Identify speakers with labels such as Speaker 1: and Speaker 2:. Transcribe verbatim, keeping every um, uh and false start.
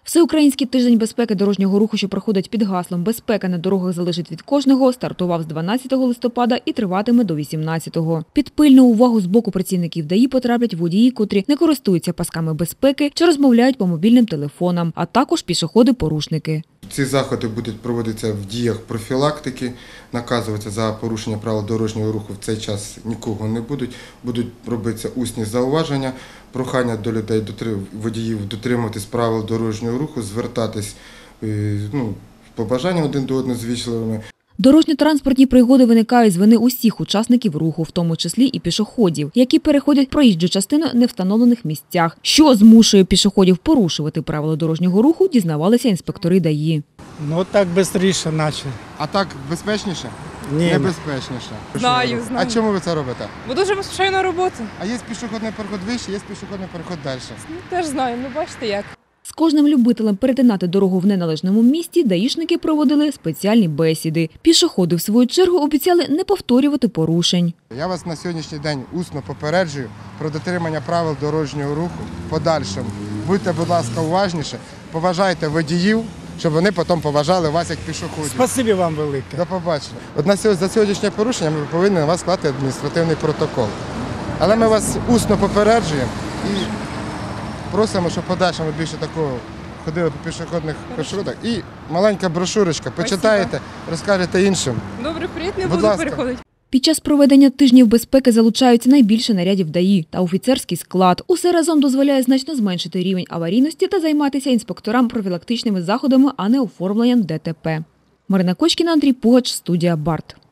Speaker 1: Всеукраїнський тиждень безпеки дорожнього руху, що проходить під гаслом «Безпека на дорогах залежить від кожного», стартував з дванадцятого листопада і триватиме до вісімнадцятого. Під пильну увагу з боку працівників ДАІ потраплять водії, котрі не користуються пасками безпеки чи розмовляють по мобільним телефонам, а також пішоходи-порушники.
Speaker 2: Ці заходи будуть проводитися в діях профілактики, наказуватися за порушення правил дорожнього руху в цей час нікого не будуть, будуть робитися усні зауваження, прохання до людей, водіїв дотримуватись правил дорожнього руху, звертатись ну, з побажанням один до одного звічливими.
Speaker 1: Дорожньо-транспортні пригоди виникають з вини усіх учасників руху, в тому числі і пішоходів, які переходять проїжджу частину не встановлених місцях. Що змушує пішоходів порушувати правила дорожнього руху, дізнавалися інспектори ДАІ.
Speaker 3: Ну так швидше наче.
Speaker 2: А так безпечніше?
Speaker 3: Ні.
Speaker 2: Небезпечніше.
Speaker 4: Знаю, знаю.
Speaker 2: А чому ви це робите?
Speaker 4: Бо дуже поспішаю на роботу.
Speaker 2: А є пішохідний переход вище, є пішохідний переход далі.
Speaker 4: Ну, теж знаю, ну бачите як.
Speaker 1: З кожним любителем перетинати дорогу в неналежному місці даїшники проводили спеціальні бесіди. Пішоходи, в свою чергу, обіцяли не повторювати порушень.
Speaker 2: Я вас на сьогоднішній день усно попереджую про дотримання правил дорожнього руху в подальшому. Будьте, будь ласка, уважніші, поважайте водіїв, щоб вони потім поважали вас як пішоходів.
Speaker 3: Спасибі вам велике.
Speaker 2: До побачення. От на за сьогоднішнє порушення ми повинні на вас склати адміністративний протокол. Але ми вас усно попереджуємо і просимо, щоб подальшому більше такого ходили по пішохідних маршрутах. І маленька брошурочка, почитаєте, розкажете іншим.
Speaker 4: Добре, привіт, не
Speaker 2: Будь
Speaker 4: буду
Speaker 2: ласка.
Speaker 4: переходити.
Speaker 1: Під час проведення тижнів безпеки залучаються найбільше нарядів ДАІ та офіцерський склад. Усе разом дозволяє значно зменшити рівень аварійності та займатися інспекторам профілактичними заходами, а не оформленням ДТП. Марина Кочкіна, Андрій Пугач, студія Барт.